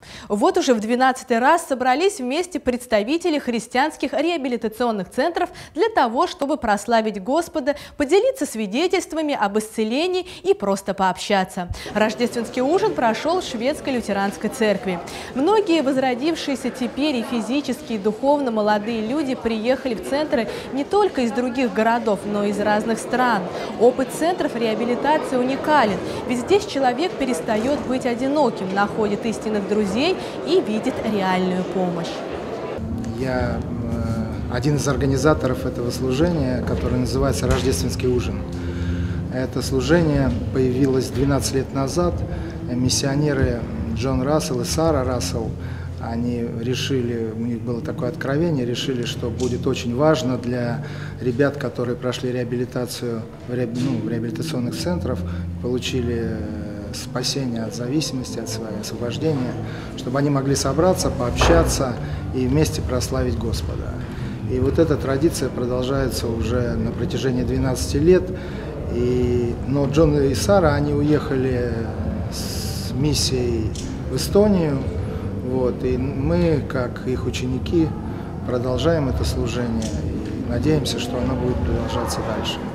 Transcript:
Вот уже в 12-й раз собрались вместе представители христианских реабилитационных центров для того, чтобы прославить Господа, поделиться свидетельствами об исцелении и просто пообщаться. Рождественский ужин прошел в Шведской лютеранской церкви. Многие возродившиеся теперь и физически, и духовно молодые люди приехали в центры не только из других городов, но и из разных стран. Опыт центров реабилитации уникален, ведь здесь человек перестает быть одиноким, находит истинных друзей и видит реальную помощь. Я один из организаторов этого служения, которое называется «Рождественский ужин». Это служение появилось 12 лет назад. Миссионеры Джон Рассел и Сара Рассел, они решили, у них было такое откровение, решили, что будет очень важно для ребят, которые прошли реабилитацию в реабилитационных центрах, получили спасение от зависимости, от своего освобождения, чтобы они могли собраться, пообщаться и вместе прославить Господа. И вот эта традиция продолжается уже на протяжении 12 лет. Но Джон и Сара, они уехали с миссией в Эстонию. И мы, как их ученики, продолжаем это служение и надеемся, что оно будет продолжаться дальше.